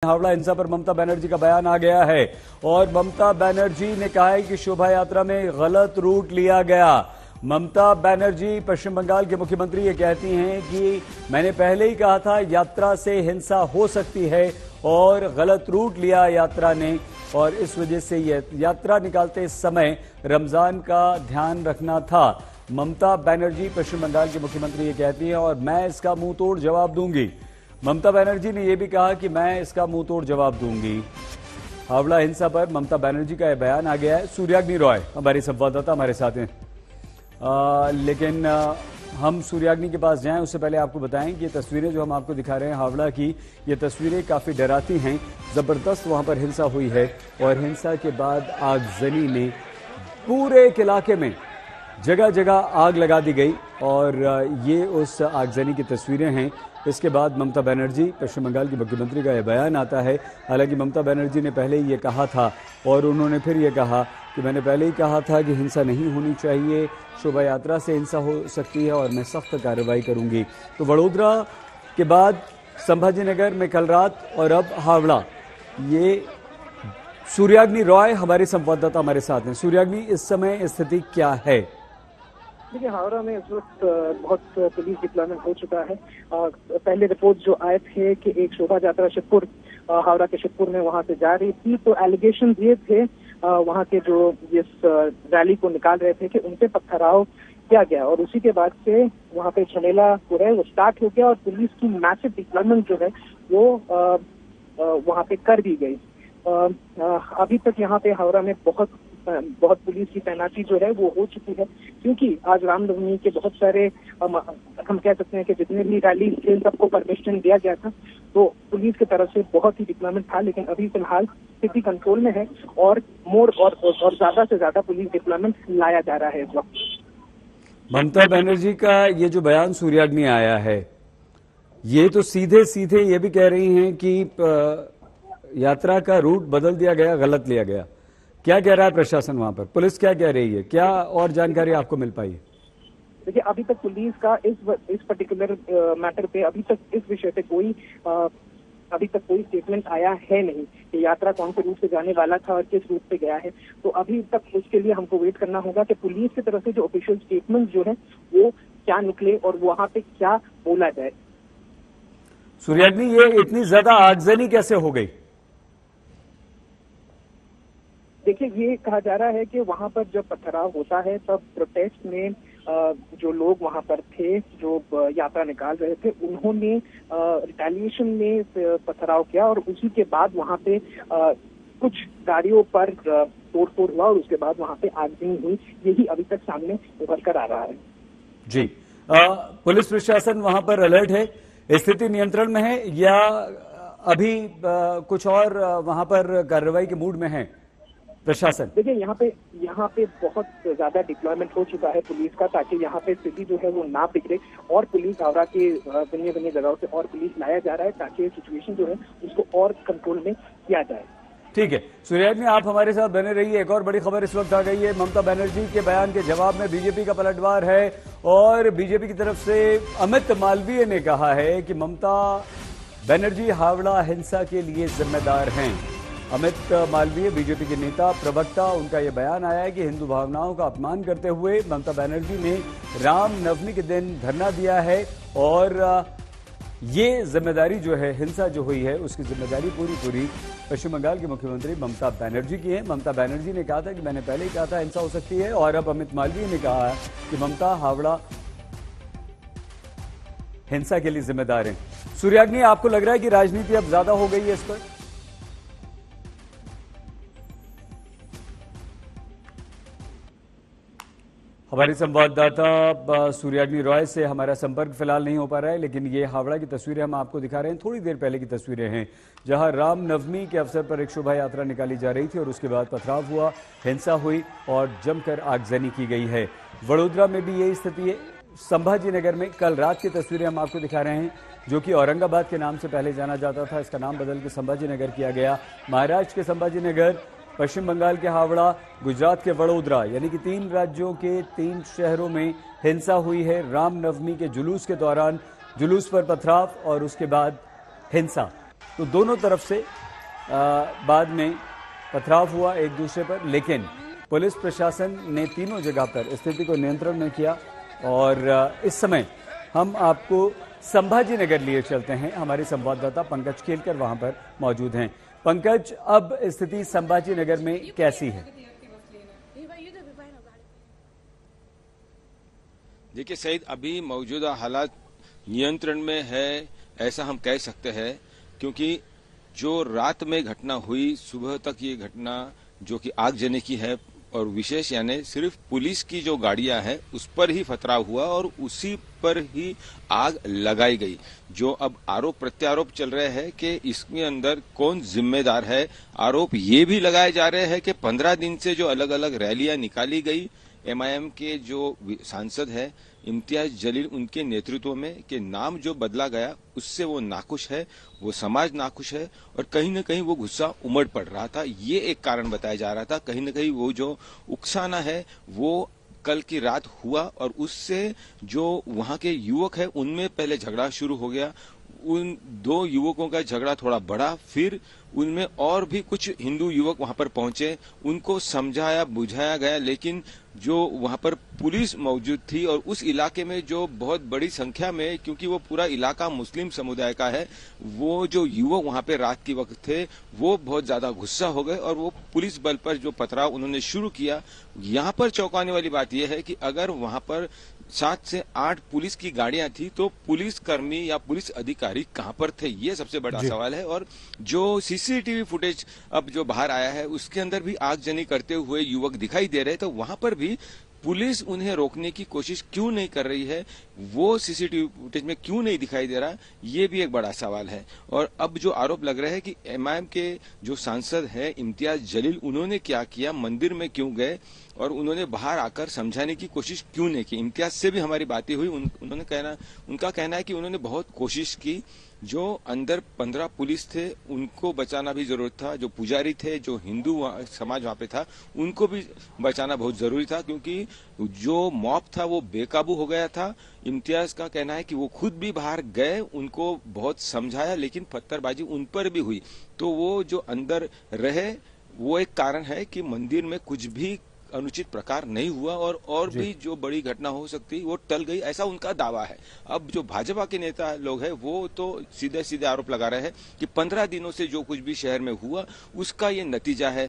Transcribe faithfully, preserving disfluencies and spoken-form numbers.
हावड़ा हिंसा पर ममता बनर्जी का बयान आ गया है और ममता बनर्जी ने कहा है कि शोभा यात्रा में गलत रूट लिया गया। ममता बनर्जी पश्चिम बंगाल के मुख्यमंत्री ये कहती हैं कि मैंने पहले ही कहा था यात्रा से हिंसा हो सकती है और गलत रूट लिया यात्रा ने, और इस वजह से ये यात्रा निकालते समय रमजान का ध्यान रखना था। ममता बनर्जी पश्चिम बंगाल के मुख्यमंत्री ये कहती हैं और मैं इसका मुंह तोड़ जवाब दूंगी। ममता बनर्जी ने यह भी कहा कि मैं इसका मुंह तोड़ जवाब दूंगी। हावड़ा हिंसा पर ममता बनर्जी का यह बयान आ गया है। सूर्याग्नि रॉय हमारी संवाददाता हमारे साथ हैं, आ, लेकिन आ, हम सूर्याग्नि के पास जाएं उससे पहले आपको बताएं कि ये तस्वीरें जो हम आपको दिखा रहे हैं हावड़ा की, ये तस्वीरें काफी डराती हैं। जबरदस्त वहां पर हिंसा हुई है और हिंसा के बाद आगजनी ने पूरे इलाके में जगह जगह आग लगा दी गई और ये उस आगजनी की तस्वीरें हैं। इसके बाद ममता बनर्जी पश्चिम बंगाल की मुख्यमंत्री का यह बयान आता है। हालांकि ममता बनर्जी ने पहले ही ये कहा था और उन्होंने फिर ये कहा कि मैंने पहले ही कहा था कि हिंसा नहीं होनी चाहिए, शोभा यात्रा से हिंसा हो सकती है और मैं सख्त कार्रवाई करूंगी। तो वडोदरा के बाद संभाजी नगर में कल रात और अब हावड़ा, ये सूर्याग्नि रॉय हमारे संवाददाता हमारे साथ हैं। सूर्याग्नि, इस समय स्थिति क्या है? देखिए, हावड़ा में इस वक्त बहुत पुलिस डिप्लॉयमेंट हो चुका है। पहले रिपोर्ट जो आए थे कि एक शोभा यात्रा शिवपुर, हावड़ा के शिवपुर में वहां से जा रही थी, तो एलिगेशन ये थे वहां के जो इस रैली को निकाल रहे थे कि उनपे पथराव किया गया और उसी के बाद से वहां पे झमेला जो है वो स्टार्ट हो गया और पुलिस की मैसिव डिप्लॉयमेंट जो है वो वहां पे कर दी गई। अभी तक यहाँ पे हावड़ा में बहुत बहुत पुलिस की तैनाती जो है वो हो चुकी है, क्योंकि आज रामनवमी के बहुत सारे हम कह सकते हैं कि जितने भी रैली थे सबको परमिशन दिया गया था, तो पुलिस की तरफ से बहुत ही डिप्लॉयमेंट था। लेकिन अभी फिलहाल स्थिति कंट्रोल में है और मोर और, और ज्यादा से ज्यादा पुलिस डिप्लॉयमेंट लाया जा रहा है इस वक्त। ममता बनर्जी का ये जो बयान सूर्याग्नि आया है, ये तो सीधे सीधे ये भी कह रही हैं कि यात्रा का रूट बदल दिया गया, गलत लिया गया। क्या कह रहा है प्रशासन वहां पर? पुलिस क्या कह रही है? क्या और जानकारी आपको मिल पाई है? देखिए, अभी तक पुलिस का इस इस पर्टिकुलर मैटर पे अभी तक इस विषय पे कोई आ, अभी तक कोई स्टेटमेंट आया है नहीं कि यात्रा कौन से रूट से जाने वाला था और किस रूट से गया है। तो अभी तक उसके लिए हमको वेट करना होगा कि पुलिस की तरफ से जो ऑफिशियल स्टेटमेंट जो है वो क्या निकले और वहां पे क्या बोला जाए। सूर्याग्नि, ये इतनी ज्यादा आगजनी कैसे हो गई? देखिए, ये कहा जा रहा है कि वहां पर जब पथराव होता है तब प्रोटेस्ट में जो लोग वहां पर थे, जो यात्रा निकाल रहे थे, उन्होंने रिटेलिएशन में पथराव किया और उसी के बाद वहां पे कुछ गाड़ियों पर तोड़फोड़ हुआ और उसके बाद वहां पे आगजनी हुई। यही अभी तक सामने उभर कर आ रहा है। जी, आ, पुलिस प्रशासन वहां पर अलर्ट है, स्थिति नियंत्रण में है या अभी आ, कुछ और वहां पर कार्रवाई के मूड में है प्रशासन? देखिए, यहाँ पे यहाँ पे बहुत ज्यादा डिप्लॉयमेंट हो चुका है पुलिस का, ताकि यहाँ पे स्थिति जो है वो ना बिगड़े और पुलिस हावड़ा के बनी बनी जगहों से और पुलिस लाया जा रहा है ताकि सिचुएशन जो है उसको और कंट्रोल में किया जाए। ठीक है सूर्याग्नि, आप हमारे साथ बने रहिए। एक और बड़ी खबर इस वक्त आ गई है। ममता बनर्जी के बयान के जवाब में बीजेपी का पलटवार है और बीजेपी की तरफ से अमित मालवीय ने कहा है कि ममता बनर्जी हावड़ा हिंसा के लिए जिम्मेदार हैं। अमित मालवीय बीजेपी के नेता प्रवक्ता, उनका यह बयान आया है कि हिंदू भावनाओं का अपमान करते हुए ममता बनर्जी ने राम नवमी के दिन धरना दिया है और ये जिम्मेदारी जो है, हिंसा जो हुई है उसकी जिम्मेदारी पूरी पूरी पश्चिम बंगाल के मुख्यमंत्री ममता बनर्जी की है। ममता बनर्जी ने कहा था कि मैंने पहले ही कहा था हिंसा हो सकती है और अब अमित मालवीय ने कहा कि ममता हावड़ा हिंसा के लिए जिम्मेदार है। सूर्याग्नि, आपको लग रहा है कि राजनीति अब ज्यादा हो गई है इस पर? हमारी संवाददाता सूर्याग्नि रॉय से हमारा संपर्क फिलहाल नहीं हो पा रहा है, लेकिन ये हावड़ा की तस्वीरें हम आपको दिखा रहे हैं। थोड़ी देर पहले की तस्वीरें हैं जहां रामनवमी के अवसर पर एक शोभा यात्रा निकाली जा रही थी और उसके बाद पथराव हुआ, हिंसा हुई और जमकर आगजनी की गई है। वडोदरा में भी यही स्थिति है। संभाजी नगर में कल रात की तस्वीरें हम आपको दिखा रहे हैं, जो कि औरंगाबाद के नाम से पहले जाना जाता था, इसका नाम बदल के संभाजी नगर किया गया। महाराष्ट्र के संभाजी नगर, पश्चिम बंगाल के हावड़ा, गुजरात के वडोदरा, यानी कि तीन राज्यों के तीन शहरों में हिंसा हुई है। रामनवमी के जुलूस के दौरान जुलूस पर पथराव और उसके बाद हिंसा। तो दोनों तरफ से आ, बाद में पथराव हुआ एक दूसरे पर, लेकिन पुलिस प्रशासन ने तीनों जगह पर स्थिति को नियंत्रण में किया। और आ, इस समय हम आपको संभाजी नगर लिए चलते हैं। हमारे संवाददाता पंकज केलकर वहां पर मौजूद हैं। पंकज, अब स्थिति संभाजी नगर में कैसी है? देखिए सईद, अभी मौजूदा हालात नियंत्रण में है ऐसा हम कह सकते हैं, क्योंकि जो रात में घटना हुई, सुबह तक ये घटना जो कि आगजनी की है, और विशेष यानी सिर्फ पुलिस की जो गाड़ियां हैं उस पर ही पथराव हुआ और उसी पर ही आग लगाई गई। जो अब आरोप प्रत्यारोप चल रहे हैं कि इसके अंदर कौन जिम्मेदार है। आरोप ये भी लगाए जा रहे हैं कि पंद्रह दिन से जो अलग अलग रैलियां निकाली गई, एमआईएम के जो सांसद है इम्तियाज जलील, उनके नेतृत्व में के नाम जो बदला गया, उससे वो नाखुश है, वो समाज नाखुश है और कहीं न कहीं वो गुस्सा उमड़ पड़ रहा था। ये एक कारण बताया जा रहा था। कहीं न कहीं वो जो उकसाना है वो कल की रात हुआ और उससे जो वहां के युवक है उनमें पहले झगड़ा शुरू हो गया। उन दो युवकों का झगड़ा थोड़ा बढ़ा, फिर उनमें और भी कुछ हिंदू युवक वहां पर पहुंचे, उनको समझाया बुझाया गया, लेकिन जो वहां पर पुलिस मौजूद थी और उस इलाके में जो बहुत बड़ी संख्या में, क्योंकि वो पूरा इलाका मुस्लिम समुदाय का है, वो जो युवक वहां पे रात के वक्त थे वो बहुत ज्यादा गुस्सा हो गए और वो पुलिस बल पर जो पथराव उन्होंने शुरू किया। यहाँ पर चौंकाने वाली बात यह है कि अगर वहां पर सात से आठ पुलिस की गाड़ियां थी तो पुलिस कर्मी या पुलिस अधिकारी कहां पर थे, ये सबसे बड़ा सवाल है। और जो सीसीटीवी फुटेज अब जो बाहर आया है उसके अंदर भी आगजनी करते हुए युवक दिखाई दे रहे, तो वहां पर भी पुलिस उन्हें रोकने की कोशिश क्यों नहीं कर रही है, वो सीसीटीवी फुटेज में क्यों नहीं दिखाई दे रहा, ये भी एक बड़ा सवाल है। और अब जो आरोप लग रहा है कि एमआईएम के जो सांसद है इम्तियाज जलील, उन्होंने क्या किया, मंदिर में क्यों गए और उन्होंने बाहर आकर समझाने की कोशिश क्यों नहीं की। इम्तियाज से भी हमारी बातें हुई, उन, उन्होंने कहना उनका कहना है कि उन्होंने बहुत कोशिश की। जो अंदर पंद्रह पुलिस थे उनको बचाना भी जरूरत था, जो पुजारी थे, जो हिंदू समाज वहां पे था, उनको भी बचाना बहुत जरूरी था, क्योंकि जो मॉब था वो बेकाबू हो गया था। इम्तियाज का कहना है कि वो खुद भी बाहर गए, उनको बहुत समझाया, लेकिन पत्थरबाजी उन पर भी हुई। तो वो जो अंदर रहे वो एक कारण है कि मंदिर में कुछ भी अनुचित प्रकार नहीं हुआ और और भी जो बड़ी घटना हो सकती वो टल गई, ऐसा उनका दावा है। अब जो भाजपा के नेता लोग हैं वो तो सीधे सीधे आरोप लगा रहे हैं कि पंद्रह दिनों से जो कुछ भी शहर में हुआ उसका ये नतीजा है।